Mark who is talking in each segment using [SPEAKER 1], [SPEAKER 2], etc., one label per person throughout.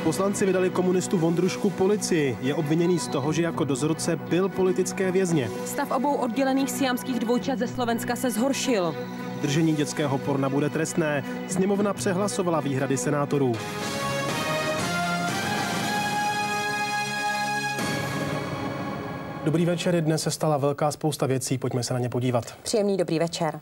[SPEAKER 1] Poslanci vydali komunistu Vondrušku policii. Je obviněný z toho, že jako dozorce byl politické vězně.
[SPEAKER 2] Stav obou oddělených siamských dvojčat ze Slovenska se zhoršil.
[SPEAKER 1] Držení dětského porna bude trestné. Sněmovna přehlasovala výhrady senátorů. Dobrý večer, dnes se stala velká spousta věcí, pojďme se na ně podívat.
[SPEAKER 2] Příjemný dobrý večer.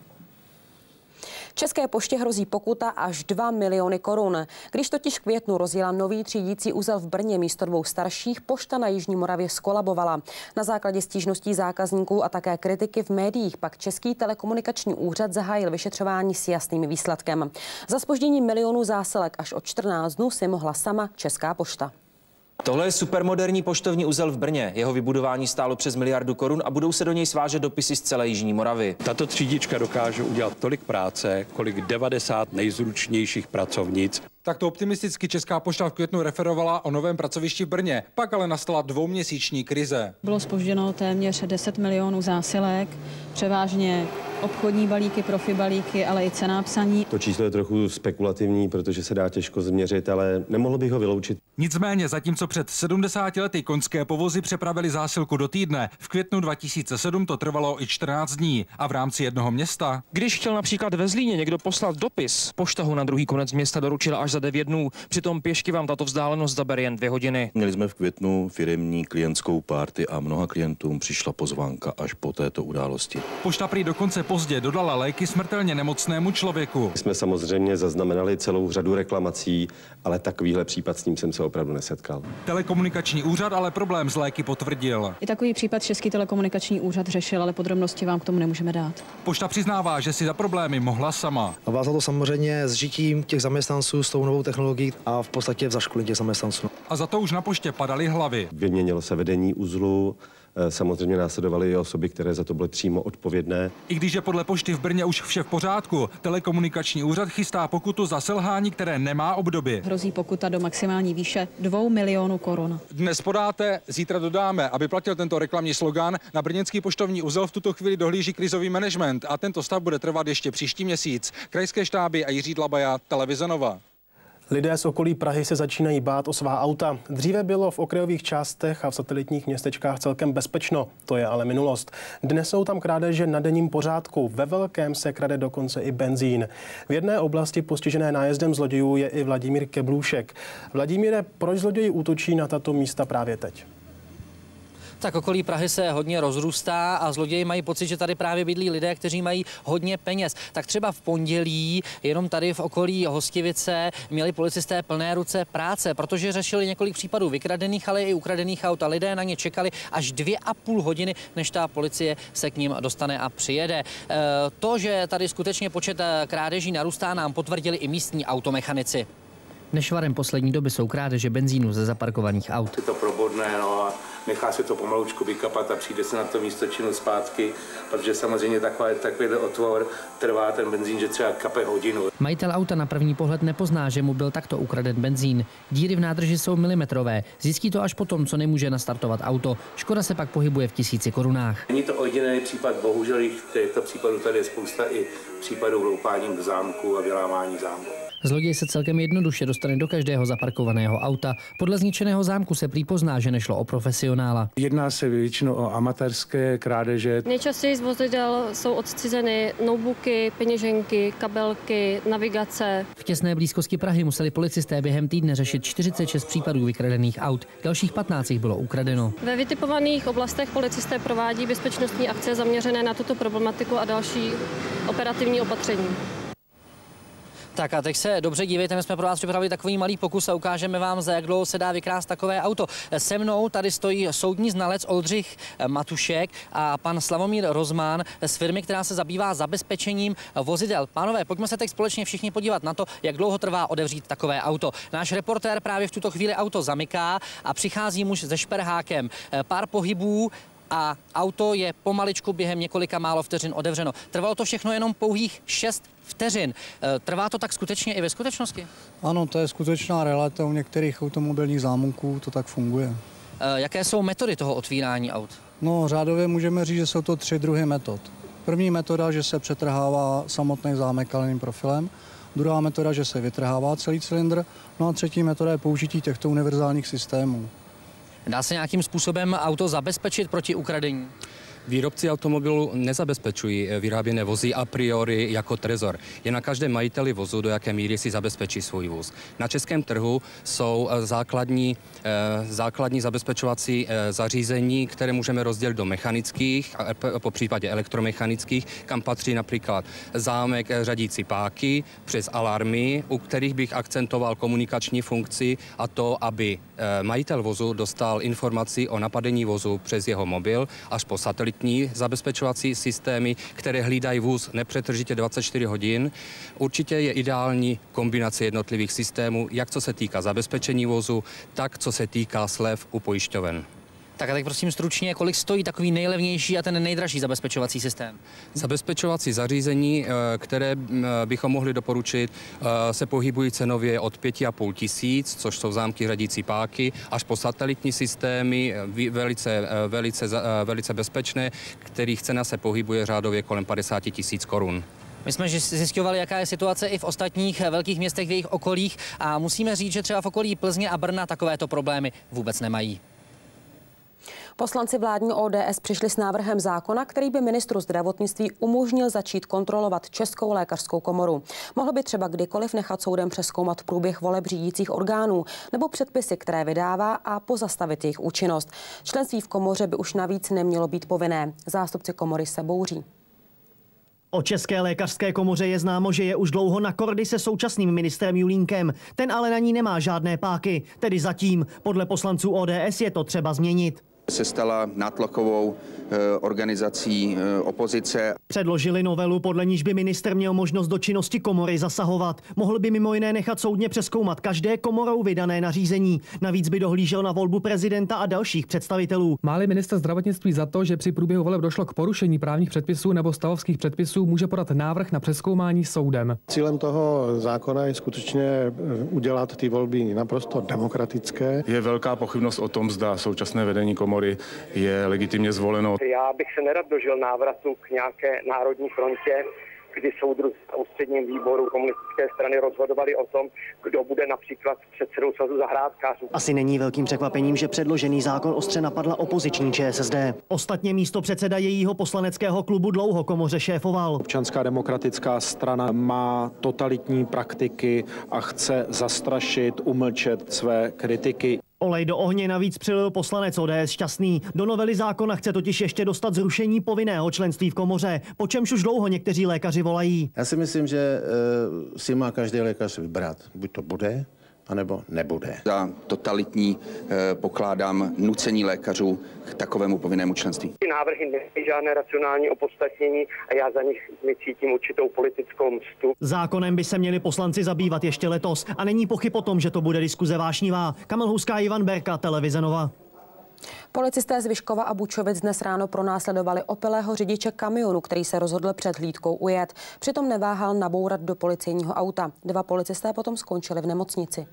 [SPEAKER 2] České poště hrozí pokuta až 2 miliony korun. Když totiž v květnu rozjela nový třídící uzel v Brně místo 2 starších, pošta na jižní Moravě zkolabovala. Na základě stížností zákazníků a také kritiky v médiích pak Český telekomunikační úřad zahájil vyšetřování s jasným výsledkem. Za zpoždění milionů zásilek až o 14 dnů si mohla sama Česká pošta.
[SPEAKER 3] Tohle je supermoderní poštovní uzel v Brně. Jeho vybudování stálo přes 1 miliardu korun a budou se do něj svážet dopisy z celé jižní Moravy.
[SPEAKER 4] Tato třídička dokáže udělat tolik práce, kolik 90 nejzručnějších pracovnic.
[SPEAKER 5] Takto optimisticky Česká pošta v květnu referovala o novém pracovišti v Brně. Pak ale nastala 2měsíční krize.
[SPEAKER 6] Bylo zpožděno téměř 10 milionů zásilek, převážně obchodní balíky, profi balíky, ale i cenná psaní.
[SPEAKER 7] To číslo je trochu spekulativní, protože se dá těžko změřit, ale nemohl bych ho vyloučit.
[SPEAKER 5] Nicméně, zatímco před 70 lety koňské povozy přepravili zásilku do týdne, v květnu 2007 to trvalo i 14 dní. A v rámci jednoho města?
[SPEAKER 3] Když chtěl například ve Zlíně někdo poslat dopis, pošta ho na druhý konec města doručila až za 9 dnů. Přitom pěšky vám tato vzdálenost zabere jen 2 hodiny.
[SPEAKER 8] Měli jsme v květnu firemní klientskou party a mnoha klientům přišla pozvánka až po této události.
[SPEAKER 5] Pošta prý dokonce pozdě dodala léky smrtelně nemocnému člověku.
[SPEAKER 7] Jsme samozřejmě zaznamenali celou řadu reklamací, ale takovýhle případ s ním jsem se opravdu nesetkal.
[SPEAKER 5] Telekomunikační úřad ale problém s léky potvrdil.
[SPEAKER 6] I takový případ Český telekomunikační úřad řešil, ale podrobnosti vám k tomu nemůžeme dát.
[SPEAKER 5] Pošta přiznává, že si za problémy mohla sama.
[SPEAKER 9] A vázalo to samozřejmě s žitím těch zaměstnanců s tou novou technologií a v podstatě v zaškolení těch zaměstnanců.
[SPEAKER 5] A za to už na poště padaly hlavy.
[SPEAKER 7] Vyměnilo se vedení uzlu, samozřejmě následovaly i osoby, které za to byly přímo odpovědné.
[SPEAKER 5] I když je podle pošty v Brně už vše v pořádku, telekomunikační úřad chystá pokutu za selhání, které nemá obdoby.
[SPEAKER 6] Hrozí pokuta do maximální výše 2 milionů korun.
[SPEAKER 5] Dnes podáte, zítra dodáme. Aby platil tento reklamní slogan, na brněnský poštovní uzel v tuto chvíli dohlíží krizový management a tento stav bude trvat ještě příští měsíc. Krajské štáby a Jiří Dlabaja, Televize Nova.
[SPEAKER 1] Lidé z okolí Prahy se začínají bát o svá auta. Dříve bylo v okrajových částech a v satelitních městečkách celkem bezpečno. To je ale minulost. Dnes jsou tam krádeže na denním pořádku. Ve velkém se krade dokonce i benzín. V jedné oblasti postižené nájezdem zlodějů je i Vladimír Keblůšek. Vladimíre, proč zloději útočí na tato místa právě teď?
[SPEAKER 10] Tak okolí Prahy se hodně rozrůstá a zloději mají pocit, že tady právě bydlí lidé, kteří mají hodně peněz. Tak třeba v pondělí jenom tady v okolí Hostivice měli policisté plné ruce práce, protože řešili několik případů vykradených, ale i ukradených aut a lidé na ně čekali až 2,5 hodiny, než ta policie se k ním dostane a přijede. To, že tady skutečně počet krádeží narůstá, nám potvrdili i místní automechanici.
[SPEAKER 11] Nešvarem poslední doby jsou krádeže benzínu ze zaparkovaných aut.
[SPEAKER 12] Je to probodné, no a nechá se to pomalučku vykapat a přijde se na to místo činu zpátky, protože samozřejmě takový otvor trvá ten benzín, že třeba kape hodinu.
[SPEAKER 11] Majitel auta na první pohled nepozná, že mu byl takto ukraden benzín. Díry v nádrži jsou milimetrové. Zjistí to až potom, co nemůže nastartovat auto. Škoda se pak pohybuje v 1000 korunách.
[SPEAKER 12] Není to ojediný případ, bohužel těchto případů tady je spousta i případů vloupáním do zámku a vylámání zámku.
[SPEAKER 11] Zloděj se celkem jednoduše dostane do každého zaparkovaného auta. Podle zničeného zámku se prý pozná, že nešlo o profesionála.
[SPEAKER 13] Jedná se většinou o amatérské krádeže.
[SPEAKER 14] Nejčastěji z vozidel jsou odcizeny notebooky, peněženky, kabelky, navigace.
[SPEAKER 11] V těsné blízkosti Prahy museli policisté během týdne řešit 46 případů vykradených aut. Dalších 15 jich bylo ukradeno.
[SPEAKER 14] Ve vytipovaných oblastech policisté provádí bezpečnostní akce zaměřené na tuto problematiku a další operativní opatření.
[SPEAKER 10] Tak a teď se dobře dívejte, my jsme pro vás připravili takový malý pokus a ukážeme vám, za jak dlouho se dá vykrást takové auto. Se mnou tady stojí soudní znalec Oldřich Matušek a pan Slavomír Rozmán z firmy, která se zabývá zabezpečením vozidel. Pánové, pojďme se teď společně všichni podívat na to, jak dlouho trvá odevřít takové auto. Náš reportér právě v tuto chvíli auto zamyká a přichází muž se šperhákem. Pár pohybů a auto je pomaličku během několika málo vteřin otevřeno. Trvalo to všechno jenom pouhých 6 vteřin. Trvá to tak skutečně i ve skutečnosti?
[SPEAKER 15] Ano, to je skutečná realita. U některých automobilních zámků to tak funguje.
[SPEAKER 10] Jaké jsou metody toho otvírání aut?
[SPEAKER 15] No, řádově můžeme říct, že jsou to 3 druhy metod. První metoda, že se přetrhává samotný zámek kaleným profilem. Druhá metoda, že se vytrhává celý cylindr. No a třetí metoda je použití těchto univerzálních systémů.
[SPEAKER 10] Dá se nějakým způsobem auto zabezpečit proti ukradení?
[SPEAKER 16] Výrobci automobilů nezabezpečují vyráběné vozy a priori jako trezor. Je na každém majiteli vozu, do jaké míry si zabezpečí svůj vůz. Na českém trhu jsou základní zabezpečovací zařízení, které můžeme rozdělit do mechanických, po případě elektromechanických, kam patří například zámek řadící páky přes alarmy, u kterých bych akcentoval komunikační funkci, a to, aby majitel vozu dostal informaci o napadení vozu přes jeho mobil, až po satelitní zabezpečovací systémy, které hlídají vůz nepřetržitě 24 hodin. Určitě je ideální kombinace jednotlivých systémů, jak co se týká zabezpečení vozu, tak co se týká slev u pojišťoven.
[SPEAKER 10] Tak a teď prosím stručně, kolik stojí takový nejlevnější a ten nejdražší zabezpečovací systém?
[SPEAKER 16] Zabezpečovací zařízení, které bychom mohli doporučit, se pohybují cenově od 5,5 tisíc, což jsou zámky řadící páky, až po satelitní systémy, velice bezpečné, kterých cena se pohybuje řádově kolem 50 tisíc korun.
[SPEAKER 10] My jsme zjišťovali, jaká je situace i v ostatních velkých městech v jejich okolích a musíme říct, že třeba v okolí Plzně a Brna takovéto problémy vůbec nemají.
[SPEAKER 2] Poslanci vládní ODS přišli s návrhem zákona, který by ministru zdravotnictví umožnil začít kontrolovat Českou lékařskou komoru. Mohl by třeba kdykoliv nechat soudem přezkoumat průběh voleb řídících orgánů nebo předpisy, které vydává, a pozastavit jejich účinnost. Členství v komoře by už navíc nemělo být povinné. Zástupci komory se bouří.
[SPEAKER 17] O České lékařské komoře je známo, že je už dlouho na kordy se současným ministrem Julínkem. Ten ale na ní nemá žádné páky, tedy zatím. Podle poslanců ODS je to třeba změnit.
[SPEAKER 18] Se stala nátlakovou organizací opozice.
[SPEAKER 17] Předložili novelu, podle níž by ministr měl možnost do činnosti komory zasahovat. Mohl by mimo jiné nechat soudně přezkoumat každé komorou vydané nařízení. Navíc by dohlížel na volbu prezidenta a dalších představitelů.
[SPEAKER 19] Má-li ministr zdravotnictví za to, že při průběhu voleb došlo k porušení právních předpisů nebo stavovských předpisů, může podat návrh na přezkoumání soudem.
[SPEAKER 20] Cílem toho zákona je skutečně udělat ty volby naprosto demokratické.
[SPEAKER 21] Je velká pochybnost o tom, zda současné vedení komory je legitimně zvoleno.
[SPEAKER 22] Já bych se nerad dožil návratu k nějaké národní frontě, kdy soudruzi v ústředním výboru komunistické strany rozhodovali o tom, kdo bude například předsedou svazu zahrádkářů.
[SPEAKER 17] Asi není velkým překvapením, že předložený zákon ostře napadla opoziční ČSSD. Ostatně místopředseda jejího poslaneckého klubu dlouho komoře šéfoval.
[SPEAKER 23] Občanská demokratická strana má totalitní praktiky a chce zastrašit, umlčet své kritiky.
[SPEAKER 17] Olej do ohně navíc přilil poslanec ODS Šťastný. Do novely zákona chce totiž ještě dostat zrušení povinného členství v komoře, po čemž už dlouho někteří lékaři volají.
[SPEAKER 24] Já si myslím, že si má každý lékař vybrat. Buď to bude, anebo nebude.
[SPEAKER 18] Za totalitní pokládám nucení lékařů k takovému povinnému členství.
[SPEAKER 22] Ty návrhy nemají žádné racionální opodstatnění a já za nich cítím určitou politickou mstu.
[SPEAKER 17] Zákonem by se měli poslanci zabývat ještě letos a není pochyb o tom, že to bude diskuze vášnivá. Kamil Huská, Ivan Berka, Televize Nova.
[SPEAKER 2] Policisté z Vyškova a Bučovic dnes ráno pronásledovali opilého řidiče kamionu, který se rozhodl před hlídkou ujet. Přitom neváhal nabourat do policejního auta. 2 policisté potom skončili v nemocnici.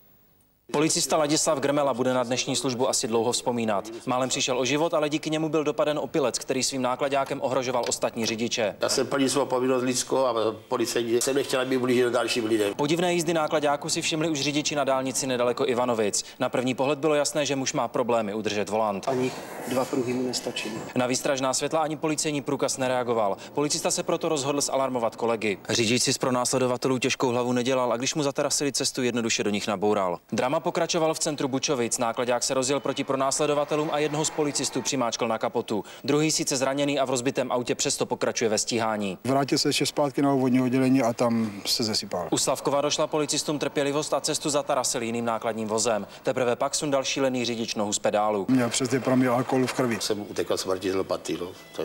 [SPEAKER 3] Policista Ladislav Grmela bude na dnešní službu asi dlouho vzpomínat. Málem přišel o život, ale díky němu byl dopaden opilec, který svým nákladákem ohrožoval ostatní řidiče.
[SPEAKER 25] Já jsem plnil svou povinnost lidskou a policajti jsem nechtěl, aby blížil dalším lidem.
[SPEAKER 3] Podivné jízdy nákladáku si všimli už řidiči na dálnici nedaleko Ivanovic. Na první pohled bylo jasné, že muž má problémy udržet volant.
[SPEAKER 26] Ani 2 pruhy mu nestačí.
[SPEAKER 3] Na výstražná světla ani policejní průkaz nereagoval. Policista se proto rozhodl zalarmovat kolegy. Řidič si z pronásledovatelů těžkou hlavu nedělal a když mu zatarasili cestu, jednoduše do nich naboural. Drama pokračoval v centru Bučovic. Nákladák se rozjel proti pronásledovatelům a jednoho z policistů přimáčkl na kapotu. Druhý sice zraněný a v rozbitém autě přesto pokračuje ve stíhání.
[SPEAKER 15] Vrátil se ještě zpátky na obvodní oddělení a tam se zesypal.
[SPEAKER 3] U Slavkova došla policistům trpělivost a cestu zatarasil jiným nákladním vozem. Teprve pak sundal šílený řidič nohu z pedálu.
[SPEAKER 15] Měl přes ty promil alkoholu v krvi.
[SPEAKER 25] Jsem utekl smrti z lopaty,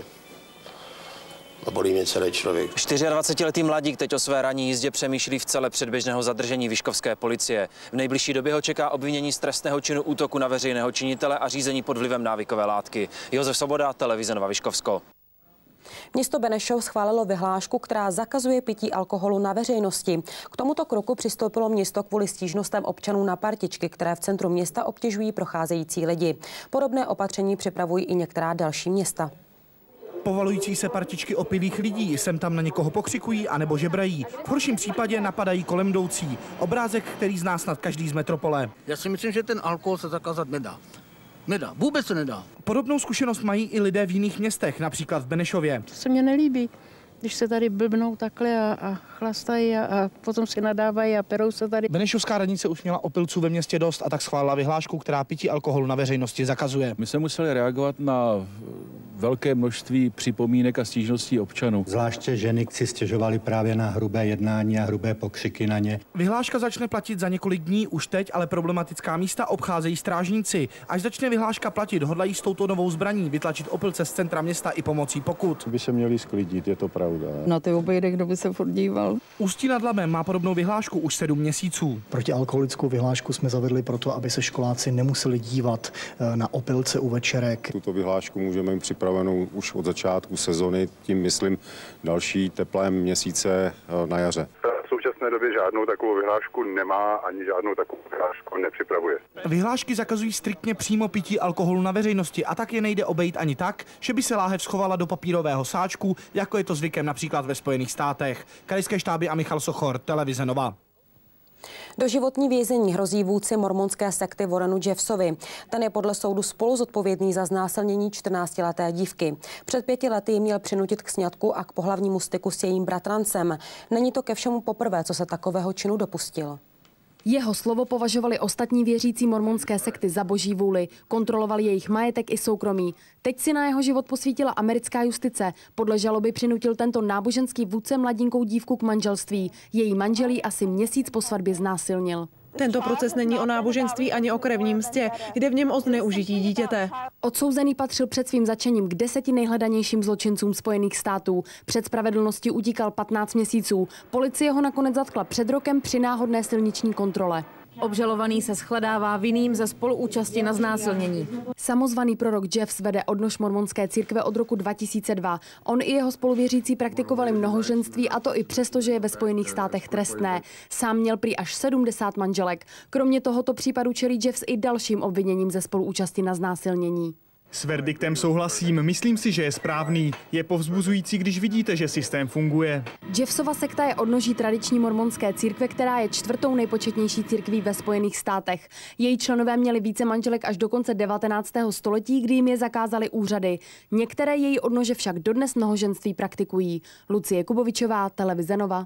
[SPEAKER 25] bolí mě celý člověk.
[SPEAKER 3] 24letý mladík teď o své ranní jízdě přemýšlí v cele předběžného zadržení vyškovské policie. V nejbližší době ho čeká obvinění z trestného činu útoku na veřejného činitele a řízení pod vlivem návykové látky. Josef Svoboda, Televize Nova Vyškovsko.
[SPEAKER 2] Město Benešov schválilo vyhlášku, která zakazuje pití alkoholu na veřejnosti. K tomuto kroku přistoupilo město kvůli stížnostem občanů na partičky, které v centru města obtěžují procházející lidi. Podobné opatření připravují i některá další města.
[SPEAKER 4] Povalující se partičky opilých lidí sem tam na někoho pokřikují anebo žebrají. V horším případě napadají kolem jdoucí. Obrázek, který zná snad každý z metropole.
[SPEAKER 5] Já si myslím, že ten alkohol se zakázat nedá. Nedá, vůbec se nedá.
[SPEAKER 4] Podobnou zkušenost mají i lidé v jiných městech, například v Benešově.
[SPEAKER 6] To se mně nelíbí, když se tady blbnou takhle a chlastají a potom si nadávají a perou se tady.
[SPEAKER 4] Benešovská radnice už měla opilců ve městě dost a tak schválila vyhlášku, která pití alkoholu na veřejnosti zakazuje.
[SPEAKER 7] My jsme museli reagovat na velké množství připomínek a stížností občanů.
[SPEAKER 8] Zvláště ženy si stěžovaly právě na hrubé jednání a hrubé pokřiky na ně.
[SPEAKER 4] Vyhláška začne platit za několik dní, už teď ale problematická místa obcházejí strážníci. Až začne vyhláška platit, hodlají s touto novou zbraní vytlačit opilce z centra města i pomocí pokut.
[SPEAKER 21] By se měli sklidit, je to pravda.
[SPEAKER 6] Na ty obejde, kdo by se furt díval.
[SPEAKER 4] Ústí nad Labem má podobnou vyhlášku už 7 měsíců.
[SPEAKER 15] Protialkoholickou vyhlášku jsme zavedli proto, aby se školáci nemuseli dívat na opilce u večerek.
[SPEAKER 21] Tuto vyhlášku můžeme mít připravenou už od začátku sezony, tím myslím další teplé měsíce na jaře.
[SPEAKER 9] V současné době žádnou takovou vyhlášku nemá, ani žádnou takovou vyhlášku nepřipravuje.
[SPEAKER 4] Vyhlášky zakazují striktně přímo pití alkoholu na veřejnosti a tak je nejde obejít ani tak, že by se láhev schovala do papírového sáčku, jako je to zvykem například ve Spojených státech. Krajské štáby a Michal Sochor, televize Nova.
[SPEAKER 2] Doživotní vězení hrozí vůdci mormonské sekty Warrenu Jeffsovi. Ten je podle soudu spolu zodpovědný za znásilnění 14leté dívky. Před 5 lety ji měl přinutit k sňatku a k pohlavnímu styku s jejím bratrancem. Není to ke všemu poprvé, co se takového činu dopustil.
[SPEAKER 27] Jeho slovo považovali ostatní věřící mormonské sekty za boží vůli. Kontrolovali jejich majetek i soukromí. Teď si na jeho život posvítila americká justice. Podle žaloby přinutil tento náboženský vůdce mladinkou dívku k manželství. Její manžel ji asi měsíc po svatbě znásilnil.
[SPEAKER 28] Tento proces není o náboženství ani o krevním mstě. Jde v něm o zneužití dítěte.
[SPEAKER 27] Odsouzený patřil před svým zatčením k 10 nejhledanějším zločincům Spojených států. Před spravedlností utíkal 15 měsíců. Policie ho nakonec zatkla před rokem při náhodné silniční kontrole. Obžalovaný se shledává vinným ze spoluúčasti na znásilnění. Samozvaný prorok Jeffs vede odnož mormonské církve od roku 2002. On i jeho spoluvěřící praktikovali mnohoženství, a to i přesto, že je ve Spojených státech trestné. Sám měl prý až 70 manželek. Kromě tohoto případu čelí Jeffs i dalším obviněním ze spoluúčasti na znásilnění.
[SPEAKER 29] S verdiktem souhlasím, myslím si, že je správný. Je povzbuzující, když vidíte, že systém funguje.
[SPEAKER 27] Jeffsova sekta je odnoží tradiční mormonské církve, která je 4. nejpočetnější církví ve Spojených státech. Její členové měli více manželek až do konce 19. století, kdy jim je zakázaly úřady. Některé její odnože však dodnes mnohoženství praktikují. Lucie Kubovičová, televize Nova.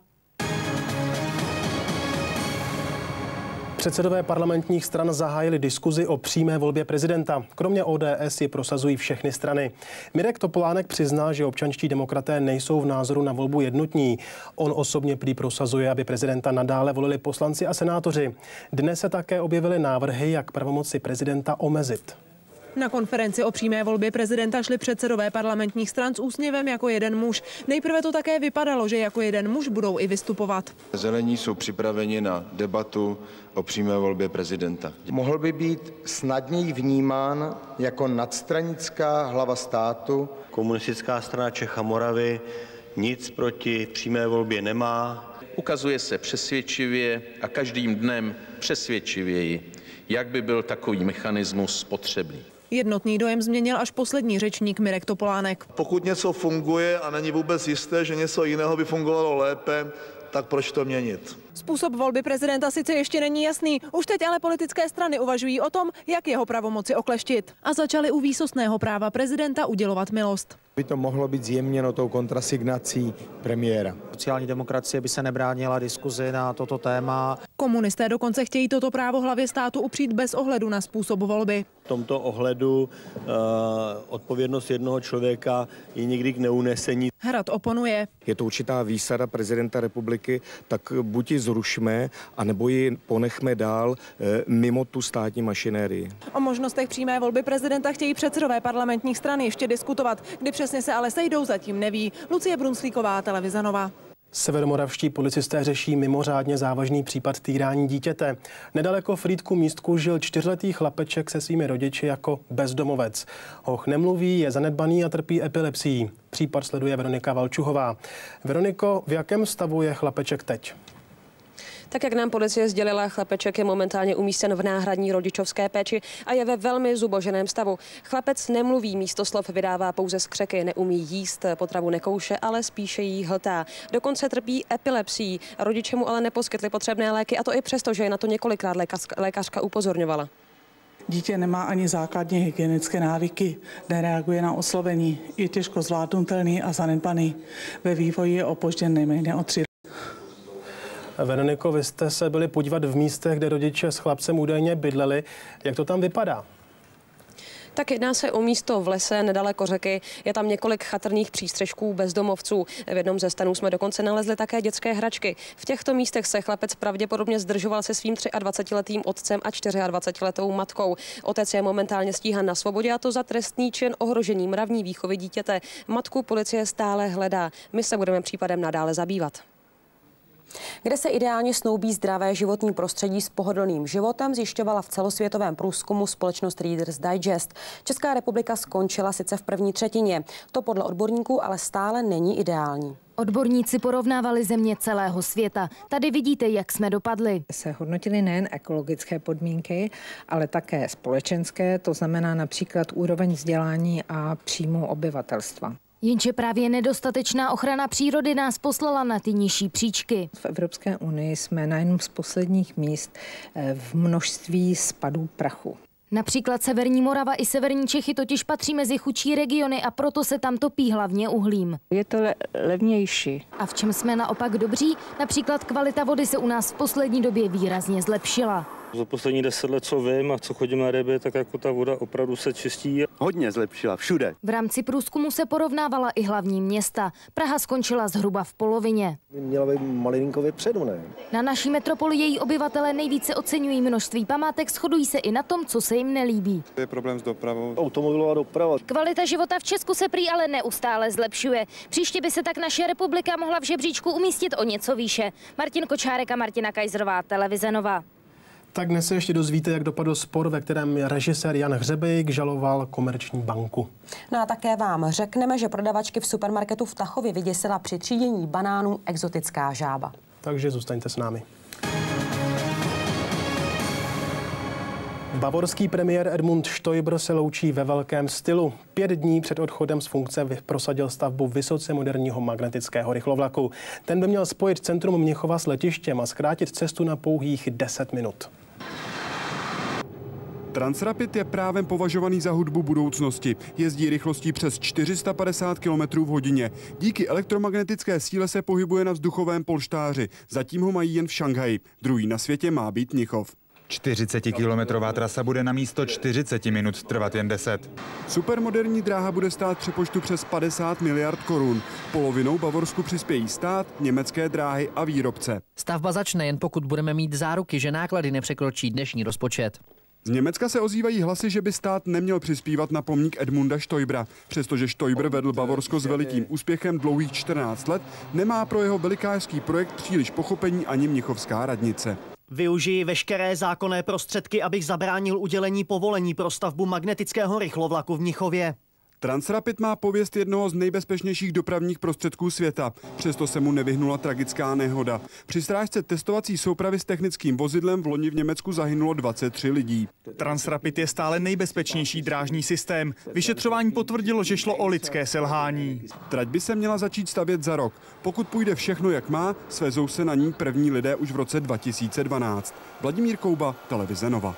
[SPEAKER 1] Předsedové parlamentních stran zahájili diskuzi o přímé volbě prezidenta. Kromě ODS ji prosazují všechny strany. Mirek Topolánek přiznal, že občanští demokraté nejsou v názoru na volbu jednotní. On osobně prý prosazuje, aby prezidenta nadále volili poslanci a senátoři. Dnes se také objevily návrhy, jak pravomoci prezidenta omezit.
[SPEAKER 28] Na konferenci o přímé volbě prezidenta šli předsedové parlamentních stran s úsměvem jako jeden muž. Nejprve to také vypadalo, že jako jeden muž budou i vystupovat.
[SPEAKER 30] Zelení jsou připraveni na debatu o přímé volbě prezidenta.
[SPEAKER 31] Mohl by být snadněji vnímán jako nadstranická hlava státu.
[SPEAKER 25] Komunistická strana Čech a Moravy nic proti přímé volbě nemá.
[SPEAKER 32] Ukazuje se přesvědčivě a každým dnem přesvědčivěji, jak by byl takový mechanismus potřebný.
[SPEAKER 28] Jednotný dojem změnil až poslední řečník Mirek Topolánek.
[SPEAKER 33] Pokud něco funguje a není vůbec jisté, že něco jiného by fungovalo lépe, tak proč to měnit?
[SPEAKER 28] Způsob volby prezidenta sice ještě není jasný, už teď ale politické strany uvažují o tom, jak jeho pravomoci okleštit. A začaly u výsostného práva prezidenta udělovat milost.
[SPEAKER 31] By to mohlo být zjemněno tou kontrasignací premiéra.
[SPEAKER 34] Sociální demokracie by se nebránila diskuzi na toto téma.
[SPEAKER 28] Komunisté dokonce chtějí toto právo hlavě státu upřít bez ohledu na způsob volby.
[SPEAKER 33] V tomto ohledu odpovědnost jednoho člověka je někdy k neunesení.
[SPEAKER 28] Hrad oponuje.
[SPEAKER 31] Je to určitá výsada prezidenta republiky, tak buď ji zrušme, anebo ji ponechme dál mimo tu státní mašinérii.
[SPEAKER 28] O možnostech přímé volby prezidenta chtějí předsedové parlamentních stran ještě diskutovat. Kdy přesně se ale sejdou, zatím neví. Lucie Brunslíková, televize Nova.
[SPEAKER 1] Severomoravští policisté řeší mimořádně závažný případ týrání dítěte. Nedaleko Frýdku Místku žil 4letý chlapeček se svými rodiči jako bezdomovec. Hoch nemluví, je zanedbaný a trpí epilepsií. Případ sleduje Veronika Valčuhová. Veroniko, v jakém stavu je chlapeček teď?
[SPEAKER 2] Tak jak nám policie sdělila, chlapeček je momentálně umístěn v náhradní rodičovské péči a je ve velmi zuboženém stavu. Chlapec nemluví, místo slov vydává pouze skřeky, neumí jíst, potravu nekouše, ale spíše jí hltá. Dokonce trpí epilepsií. Rodiče mu ale neposkytli potřebné léky, a to i přesto, že je na to několikrát lékařka upozorňovala.
[SPEAKER 10] Dítě nemá ani základní hygienické návyky, nereaguje na oslovení, je těžko zvládnutelný a zanedbaný. Ve vývoji je opožděn nejméně o 3 let.
[SPEAKER 1] Veroniko, vy jste se byli podívat v místech, kde rodiče s chlapcem údajně bydleli. Jak to tam vypadá?
[SPEAKER 2] Tak jedná se o místo v lese nedaleko řeky. Je tam několik chatrných přístřešků bezdomovců. V jednom ze stanů jsme dokonce nalezli také dětské hračky. V těchto místech se chlapec pravděpodobně zdržoval se svým 23letým otcem a 24letou matkou. Otec je momentálně stíhán na svobodě, a to za trestný čin ohrožení mravní výchovy dítěte. Matku policie stále hledá. My se budeme případem nadále zabývat. Kde se ideálně snoubí zdravé životní prostředí s pohodlným životem, zjišťovala v celosvětovém průzkumu společnost Reader's Digest. Česká republika skončila sice v první třetině. To podle odborníků ale stále není ideální.
[SPEAKER 11] Odborníci porovnávali země celého světa. Tady vidíte, jak jsme dopadli.
[SPEAKER 12] Se hodnotily nejen ekologické podmínky, ale také společenské, to znamená například úroveň vzdělání a příjmu obyvatelstva.
[SPEAKER 11] Jenže právě nedostatečná ochrana přírody nás poslala na ty nižší příčky.
[SPEAKER 12] V Evropské unii jsme na jednom z posledních míst v množství spadů prachu.
[SPEAKER 11] Například severní Morava i severní Čechy totiž patří mezi chudší regiony a proto se tam topí hlavně uhlím.
[SPEAKER 12] Je to levnější.
[SPEAKER 11] A v čem jsme naopak dobří? Například kvalita vody se u nás v poslední době výrazně zlepšila.
[SPEAKER 13] Za poslední 10 let, co vím a co chodím na ryby, tak jako ta voda opravdu se čistí.
[SPEAKER 14] Hodně zlepšila všude.
[SPEAKER 11] V rámci průzkumu se porovnávala i hlavní města. Praha skončila zhruba v polovině.
[SPEAKER 14] Měla by malinko vepředu, ne?
[SPEAKER 11] Na naší metropoli její obyvatelé nejvíce oceňují množství památek, shodují se i na tom, co se jim nelíbí.
[SPEAKER 14] Je problém s dopravou. Automobilová doprava.
[SPEAKER 11] Kvalita života v Česku se prý ale neustále zlepšuje. Příště by se tak naše republika mohla v žebříčku umístit o něco výše. Martin Kočárek a Martina Kajzrová, Televize Nova.
[SPEAKER 1] Tak dnes se ještě dozvíte, jak dopadl spor, ve kterém režisér Jan Hřebejk žaloval Komerční banku.
[SPEAKER 2] No a také vám řekneme, že prodavačky v supermarketu v Tachově vyděsila při třídění banánů exotická žába.
[SPEAKER 1] Takže zůstaňte s námi. Bavorský premiér Edmund Stoiber se loučí ve velkém stylu. 5 dní před odchodem z funkce prosadil stavbu vysoce moderního magnetického rychlovlaku. Ten by měl spojit centrum Mnichova s letištěm a zkrátit cestu na pouhých 10 minut.
[SPEAKER 16] Transrapid je právem považovaný za hudbu budoucnosti. Jezdí rychlostí přes 450 km v hodině. Díky elektromagnetické síle se pohybuje na vzduchovém polštáři. Zatím ho mají jen v Šanghaji. Druhý na světě má být Mnichov.
[SPEAKER 17] 40-kilometrová trasa bude na místo 40 minut trvat jen 10.
[SPEAKER 16] Supermoderní dráha bude stát přepočtu přes 50 miliard korun. Polovinou Bavorsku přispějí stát, německé dráhy a výrobce.
[SPEAKER 18] Stavba začne jen pokud budeme mít záruky, že náklady nepřekročí dnešní rozpočet.
[SPEAKER 16] Z Německa se ozývají hlasy, že by stát neměl přispívat na pomník Edmunda Stoibera. Přestože Stoiber vedl Bavorsko s velikým úspěchem dlouhých 14 let, nemá pro jeho velikářský projekt příliš pochopení ani mnichovská radnice.
[SPEAKER 19] Využiji veškeré zákonné prostředky, abych zabránil udělení povolení pro stavbu magnetického rychlovlaku v Mnichově.
[SPEAKER 16] Transrapid má pověst jednoho z nejbezpečnějších dopravních prostředků světa. Přesto se mu nevyhnula tragická nehoda. Při srážce testovací soupravy s technickým vozidlem v loni v Německu zahynulo 23 lidí.
[SPEAKER 29] Transrapid je stále nejbezpečnější drážní systém. Vyšetřování potvrdilo, že šlo o lidské selhání.
[SPEAKER 16] Trať by se měla začít stavět za rok. Pokud půjde všechno jak má, svezou se na ní první lidé už v roce 2012. Vladimír Kouba, Televize Nova.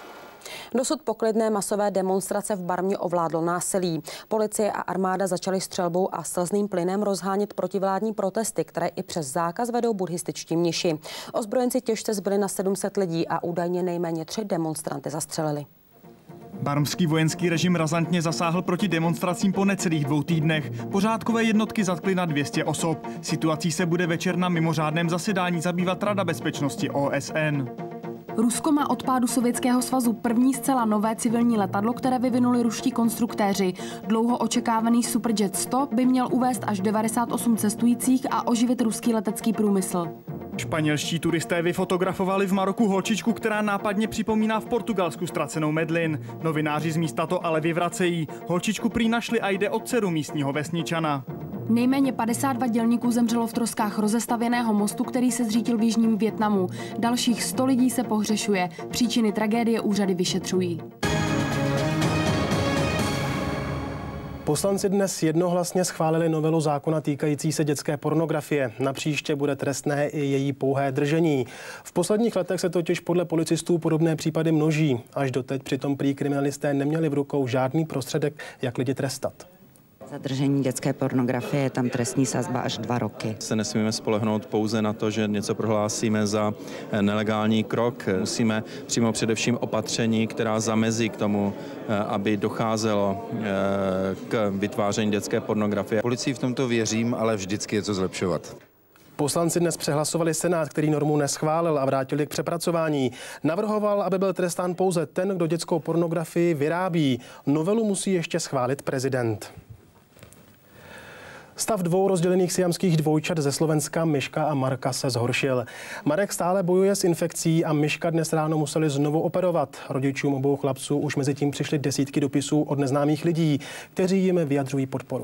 [SPEAKER 2] Dosud poklidné masové demonstrace v Barmě ovládlo násilí. Policie a armáda začaly střelbou a slzným plynem rozhánět protivládní protesty, které i přes zákaz vedou buddhističtí mniši. Ozbrojenci těžce zbyli na 700 lidí a údajně nejméně 3 demonstranty zastřelili.
[SPEAKER 29] Barmský vojenský režim razantně zasáhl proti demonstracím po necelých 2 týdnech. Pořádkové jednotky zatkly na 200 osob. Situací se bude večer na mimořádném zasedání zabývat Rada bezpečnosti OSN.
[SPEAKER 27] Rusko má od pádu Sovětského svazu první zcela nové civilní letadlo, které vyvinuli ruští konstruktéři. Dlouho očekávaný Superjet 100 by měl uvést až 98 cestujících a oživit ruský letecký průmysl.
[SPEAKER 29] Španělští turisté vyfotografovali v Maroku holčičku, která nápadně připomíná v Portugalsku ztracenou Medlin. Novináři z místa to ale vyvracejí. Holčičku prý našli a jde o dceru místního vesničana.
[SPEAKER 27] Nejméně 52 dělníků zemřelo v troskách rozestavěného mostu, který se zřítil v jižním Vietnamu. Dalších 100 lidí se pohřešuje. Příčiny tragédie úřady vyšetřují.
[SPEAKER 1] Poslanci dnes jednohlasně schválili novelu zákona týkající se dětské pornografie. Napříště bude trestné i její pouhé držení. V posledních letech se totiž podle policistů podobné případy množí. Až doteď přitom prý kriminalisté neměli v rukou žádný prostředek, jak lidi trestat.
[SPEAKER 3] Za držení dětské pornografie je tam trestní sazba až 2 roky.
[SPEAKER 4] Se nesmíme spolehnout pouze na to, že něco prohlásíme za nelegální krok. Musíme přijmout především opatření, která zamezí k tomu, aby docházelo k vytváření dětské pornografie.
[SPEAKER 30] Policii v tomto věřím, ale vždycky je co zlepšovat.
[SPEAKER 1] Poslanci dnes přehlasovali Senát, který normu neschválil a vrátili k přepracování. Navrhoval, aby byl trestán pouze ten, kdo dětskou pornografii vyrábí. Novelu musí ještě schválit prezident. Stav 2 rozdělených siamských dvojčat ze Slovenska, Myška a Marka, se zhoršil. Marek stále bojuje s infekcí a Myška dnes ráno museli znovu operovat. Rodičům obou chlapců už mezi tím přišly desítky dopisů od neznámých lidí, kteří jim vyjadřují podporu.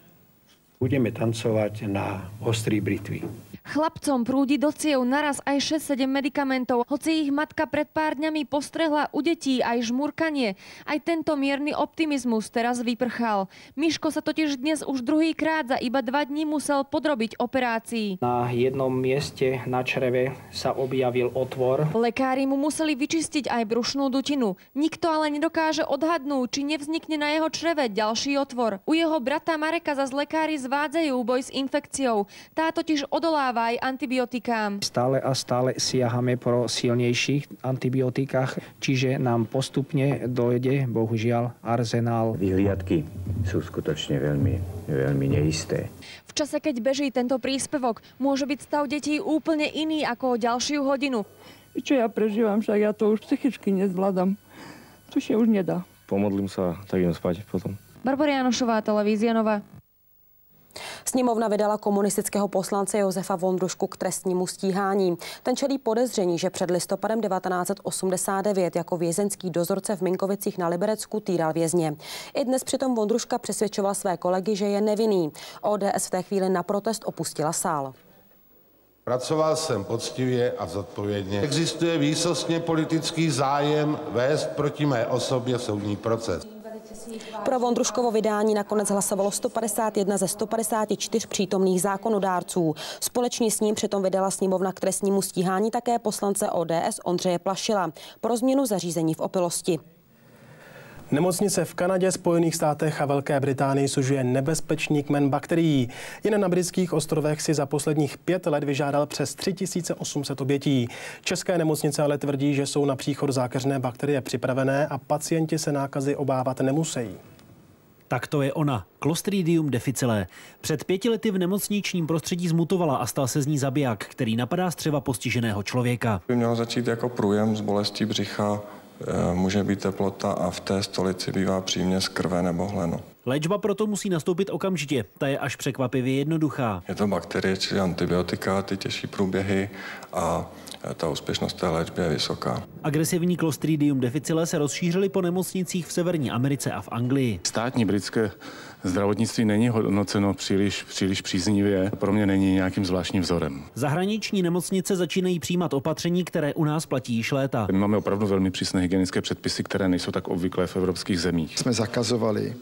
[SPEAKER 5] Budeme tancovat na ostrý britvy.
[SPEAKER 6] Chlapcom prúdi do ciev naraz aj 6-7 medikamentov. Hoci ich matka pred pár dňami postrehla u detí aj žmurkanie, aj tento mierny optimizmus teraz vyprchal. Miško sa totiž dnes už druhýkrát za iba 2 dní musel podrobiť operácii.
[SPEAKER 5] Na jednom mieste na čreve sa objavil otvor.
[SPEAKER 6] Lekári mu museli vyčistiť aj brušnú dutinu. Nikto ale nedokáže odhadnúť, či nevznikne na jeho čreve ďalší otvor. U jeho brata Mareka zas lekári zvádzajú boj s infekciou. Tá totiž odoláva aj antibiotikám.
[SPEAKER 5] Stále a stále siahame po silnejších antibiotikách, čiže nám postupne dojde, bohužiaľ, arzenál.
[SPEAKER 7] Vyhliadky sú skutočne veľmi neisté.
[SPEAKER 6] V čase, keď beží tento príspevok, môže byť stav detí úplne iný ako o ďalšiu hodinu.
[SPEAKER 8] Čo ja prežívam, však ja to už psychicky nezvládam. To sa už nedá. Pomodlím sa, tak idem spať potom.
[SPEAKER 6] Barbora Janošová, Televízia Nova.
[SPEAKER 2] Sněmovna vydala komunistického poslance Josefa Vondrušku k trestnímu stíhání. Ten čelí podezření, že před listopadem 1989 jako vězeňský dozorce v Minkovicích na Liberecku týral vězně. I dnes přitom Vondruška přesvědčoval své kolegy, že je nevinný. ODS v té chvíli na protest opustila sál.
[SPEAKER 9] Pracoval jsem poctivě a zodpovědně. Existuje výsostně politický zájem vést proti mé osobě soudní proces.
[SPEAKER 2] Pro Vondruškovo vydání nakonec hlasovalo 151 ze 154 přítomných zákonodárců. Společně s ním přitom vydala sněmovna k trestnímu stíhání také poslance ODS Ondřeje Plašila pro změnu zařízení v opilosti.
[SPEAKER 1] Nemocnice v Kanadě, Spojených státech a Velké Británii sužuje nebezpečný kmen bakterií. Jen na britských ostrovech si za posledních 5 let vyžádal přes 3800 obětí. České nemocnice ale tvrdí, že jsou na příchod zákeřné bakterie připravené a pacienti se nákazy obávat nemusí.
[SPEAKER 15] Tak to je ona, Clostridium difficile. Před 5 lety v nemocničním prostředí zmutovala a stal se z ní zabiják, který napadá střeva postiženého člověka.
[SPEAKER 20] By mělo začít jako průjem z bolestí břicha, může být teplota a v té stolici bývá příměs krve nebo hlenu.
[SPEAKER 15] Léčba proto musí nastoupit okamžitě, ta je až překvapivě jednoduchá.
[SPEAKER 20] Je to bakterie, čili antibiotika, ty těžší průběhy a ta úspěšnost té léčby je vysoká.
[SPEAKER 15] Agresivní Clostridium difficile se rozšířily po nemocnicích v Severní Americe a v Anglii.
[SPEAKER 21] Státní britské zdravotnictví není hodnoceno příliš příznivě, pro mě není nějakým zvláštním vzorem.
[SPEAKER 15] Zahraniční nemocnice začínají přijímat opatření, které u nás platí již léta.
[SPEAKER 21] My máme opravdu velmi přísné hygienické předpisy, které nejsou tak obvyklé v evropských zemích.
[SPEAKER 22] Jsme zakazovali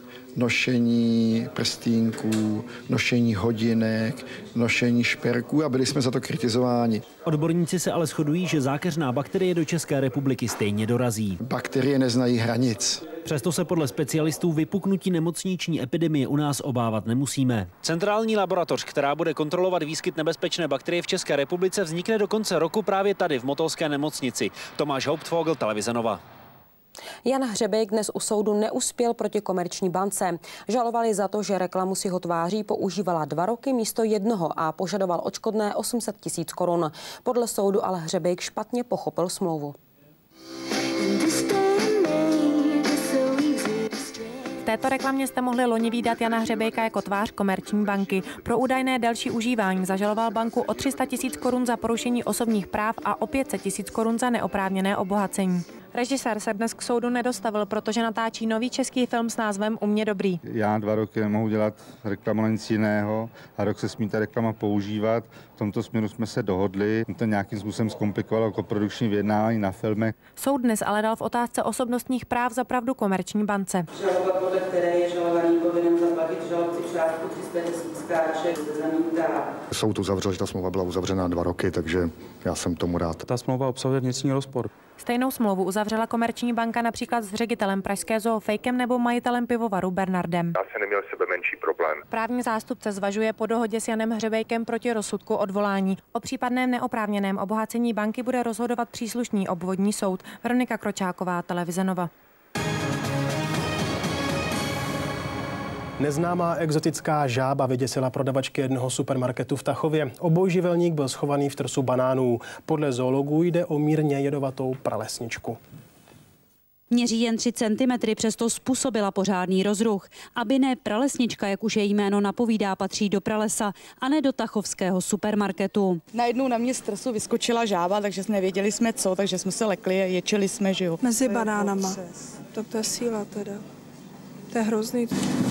[SPEAKER 22] nošení prstýnků, nošení hodinek, nošení šperků a byli jsme za to kritizováni.
[SPEAKER 15] Odborníci se ale shodují, že zákeřná bakterie do České republiky stejně dorazí.
[SPEAKER 22] Bakterie neznají hranic.
[SPEAKER 15] Přesto se podle specialistů vypuknutí nemocniční epidemie u nás obávat nemusíme. Centrální laboratoř, která bude kontrolovat výskyt nebezpečné bakterie v České republice, vznikne do konce roku právě tady v Motolské nemocnici. Tomáš Hauptvogel, Televize Nova.
[SPEAKER 2] Jan Hřebejk dnes u soudu neuspěl proti Komerční bance. Žalovali za to, že reklamu s jeho tváří používala 2 roky místo 1 a požadoval odškodné 800 000 korun. Podle soudu ale Hřebejk špatně pochopil smlouvu.
[SPEAKER 27] V této reklamě jste mohli loni vídat Jana Hřebejka jako tvář Komerční banky. Pro údajné delší užívání zažaloval banku o 300 000 korun za porušení osobních práv a o 500 000 korun za neoprávněné obohacení.
[SPEAKER 10] Režisér se dnes k soudu nedostavil, protože natáčí nový český film s názvem U mě dobrý.
[SPEAKER 11] Já 2 roky nemohu dělat reklamu na nic jiného a rok se smí ta reklama používat. V tomto směru jsme se dohodli. To nějakým způsobem zkomplikovalo koprodukční vyjednávání na filmech.
[SPEAKER 10] Soud dnes ale dal v otázce osobnostních práv za pravdu Komerční bance.
[SPEAKER 12] Žaloba, podle které je žalovaný povinen zaplatit žalobci částku 300 000 Kč, zamítá.
[SPEAKER 22] Soud uzavřel, že ta smlouva byla uzavřená 2 roky, takže já jsem tomu rád.
[SPEAKER 13] Ta smlouva obsahuje vnitřní rozpor.
[SPEAKER 10] Stejnou smlouvu uzavřela Komerční banka například s ředitelem pražské Zoo Fejkem nebo majitelem pivovaru Bernardem.
[SPEAKER 14] Já jsem neměl sebe menší problém.
[SPEAKER 10] Právní zástupce zvažuje po dohodě s Janem Hřebejkem proti rozsudku odvolání. O případném neoprávněném obohacení banky bude rozhodovat příslušný obvodní soud. Veronika Kročáková, Televize Nova.
[SPEAKER 1] Neznámá exotická žába vyděsila prodavačky jednoho supermarketu v Tachově. Obojživelník byl schovaný v trsu banánů. Podle zoologů jde o mírně jedovatou pralesničku.
[SPEAKER 23] Měří jen 3 cm, přesto způsobila pořádný rozruch. Aby ne pralesnička, jak už její jméno napovídá, patří do pralesa a ne do tachovského supermarketu.
[SPEAKER 24] Najednou na mě z tresu vyskočila žába, takže nevěděli jsme co, takže jsme se lekli a ječeli jsme, že jo.
[SPEAKER 25] Mezi banánama. Tak to je síla teda. To je hrozný.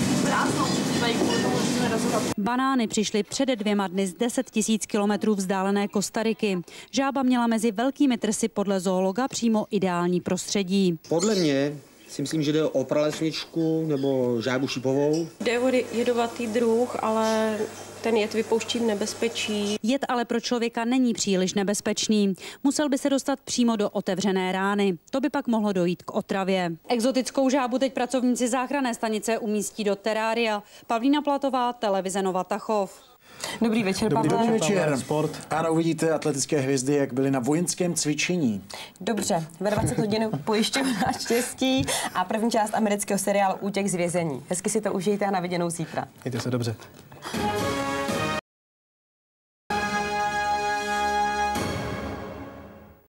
[SPEAKER 23] Banány přišly před 2 dny z 10 000 kilometrů vzdálené Kostariky. Žába měla mezi velkými trsy podle zoologa přímo ideální prostředí.
[SPEAKER 26] Podle mě si myslím, že jde o pralesničku nebo žábu šipovou.
[SPEAKER 28] Jde o jedovatý druh, ale ten jed vypouští v nebezpečí.
[SPEAKER 23] Jed ale pro člověka není příliš nebezpečný. Musel by se dostat přímo do otevřené rány. To by pak mohlo dojít k otravě. Exotickou žábu teď pracovníci záchranné stanice umístí do terária. Pavlína Platová, Televize Nova Tachov.
[SPEAKER 2] Dobrý večer, Pavle.
[SPEAKER 31] Dobrý večer. Ano, uvidíte atletické hvězdy, jak byly na vojenském cvičení.
[SPEAKER 2] Dobře, ve 20 hodin pojišťovna štěstí a první část amerického seriálu Útěk z vězení. Hezky si to užijte a na viděnou zítra.
[SPEAKER 1] Mějte se dobře.